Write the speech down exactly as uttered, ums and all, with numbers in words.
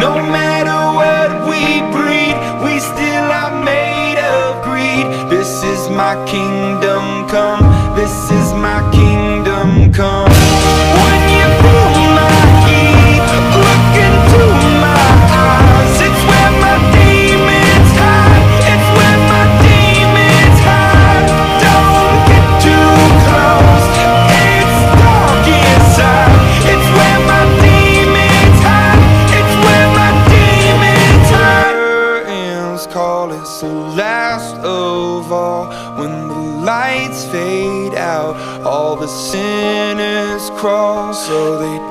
No matter what we breed, we still are made of greed. This is my kingdom come, this is my kingdom come. When you feel my heat, look into my eyes. It's where my demons hide, it's where my demons hide. Don't get too close, it's dark inside. It's where my demons hide, it's where my demons hide. Curtains call, it's the last of all. When the lights fade out, all the sinners crawl, so they